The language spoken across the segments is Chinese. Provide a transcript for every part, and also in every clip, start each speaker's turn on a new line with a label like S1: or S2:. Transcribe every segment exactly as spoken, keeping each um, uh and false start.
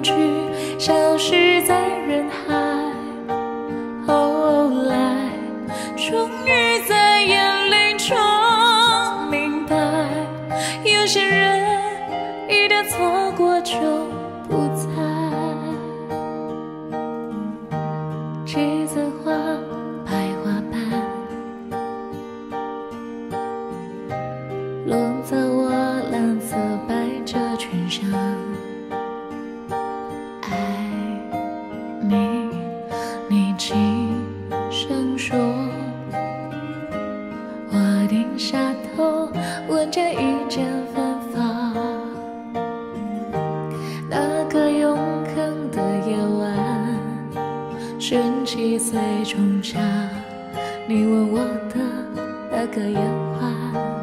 S1: 远去，消失在人海。后来，终于在眼泪中明白，有些人一旦错过就不再。栀子花，白花瓣，落在我蓝色百褶裙上。爱你，你轻声说，我低下头闻着一阵芬芳。那个永恒的夜晚，十七岁仲夏，你吻我的那个夜晚，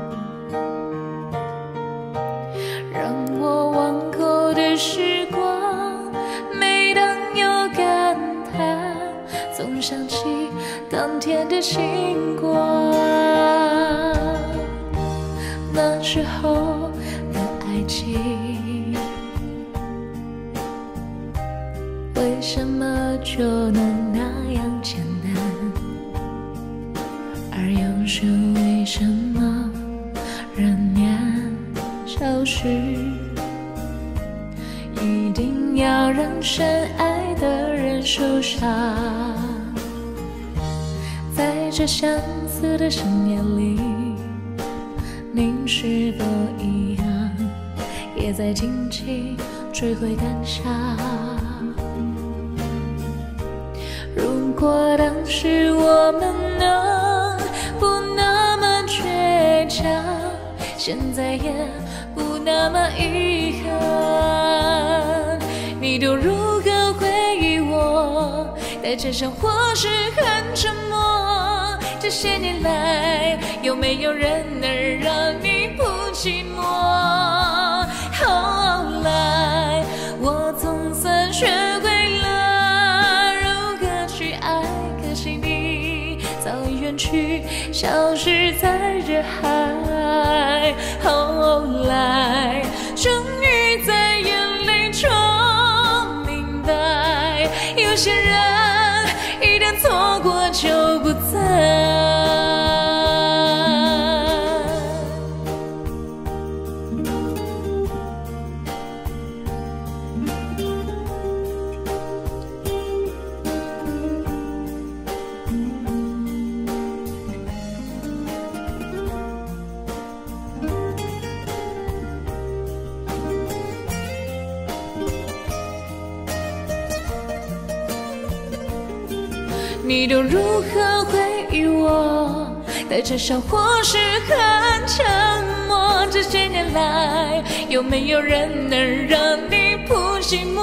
S1: 让我忘口的时光，每当有感叹，总想起当天的星光。那时候的爱情，为什么就能那样简单？而又是为什么人年消失，一定要让深爱的人受伤？在这相似的深夜里，您是否一样，也在轻轻追悔感伤？如果当时我们能不那么倔强，现在也不那么遗憾，你都如何回忆我？带着伤或是很沉默。这些年来，有没有人能让你不寂寞？后来，我总算学会了如何去爱，可惜你早已远去，消失在人海。后来，终于在眼泪中明白，有些人一旦错过就不再。你都如何回忆我？带着笑或是很沉默。这些年来，有没有人能让你不寂寞？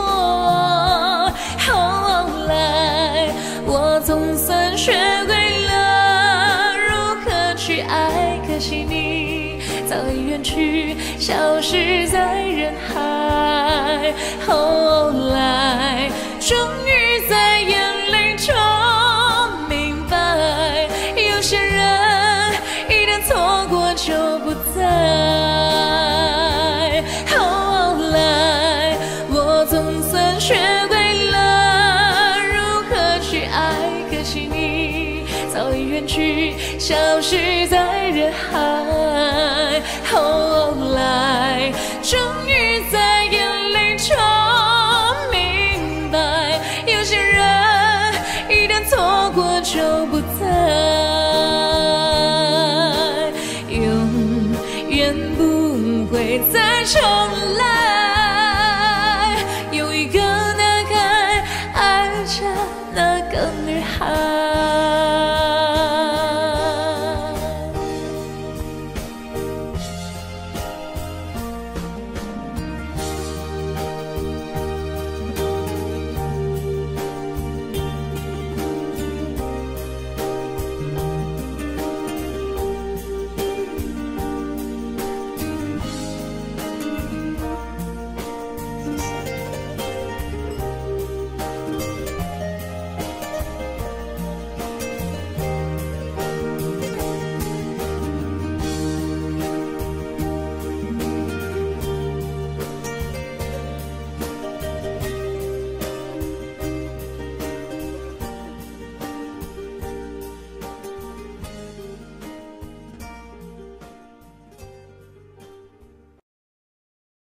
S1: 后来，我总算学会了如何去爱，可惜你早已远去，消失在人海。后来，终于在眼泪中有些人一旦错过就不再。后来，我总算学会了如何去爱，可惜你早已远去，消失在人海。后来，终于在眼泪中明白，有些人一旦错过就不再。永远不会再重来。